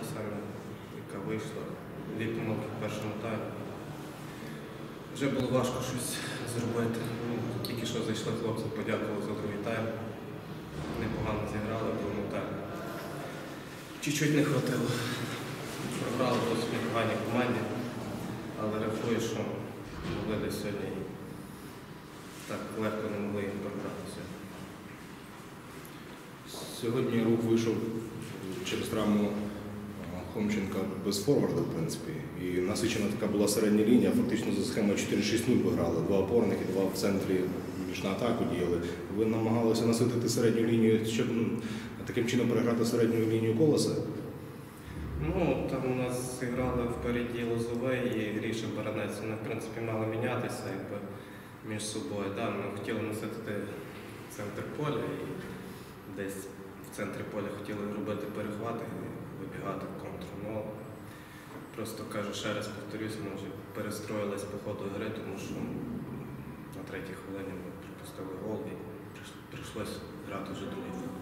саме, яка вийшла. Дві помилки в першому таймі. Вже було важко щось зробити. Тільки що зайшли хлопці, подякували за другий тайм. Непогано зіграли в другому таймі. Чуть-чуть не хватило. Програли досить непоганій команді, але рахую, що могли десь сьогодні так легко не могли їх програти сьогодні. Сьогодні Рух вийшов через травму Хомченка без форварда, в принципі. І насичена така була середня лінія, фактично за схемою 4-6-0 виграли. Два опорники, два в центрі більш на атаку діяли. Ви намагалися наситити середню лінію, щоб таким чином переграти середню лінію Колоса? Там у нас зіграли впереді Лозовий і Гріша Баранець. Вони, в принципі, мали мінятися між собою. Ми хотіли наситити центр поля і десь в центрі поля хотіли робити перехвати і вибігати в контру. Просто кажу, ще раз повторюсь, ми вже перестроїлись по ходу гри, тому що на третій хвилині ми пропустили гол і прийшлось грати вже другий.